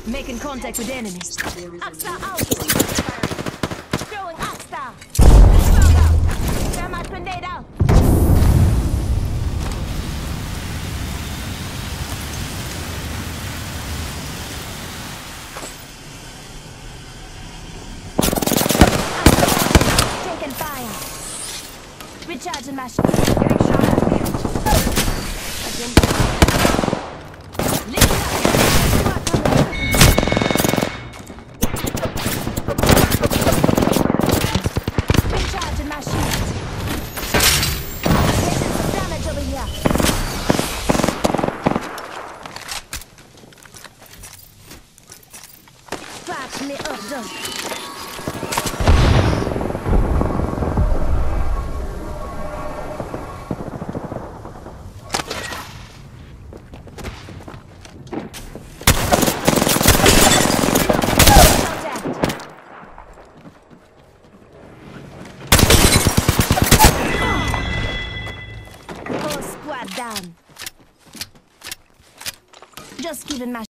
Making contact with enemies. Axter out! Throwing Axter! Smoke out! Thermite grenade out! Taking fire! Recharging my shot. Getting shot at. Again. Lift it up! Recharging my shield. Taking some damage over here. Patch me up, done. Down. Just giving my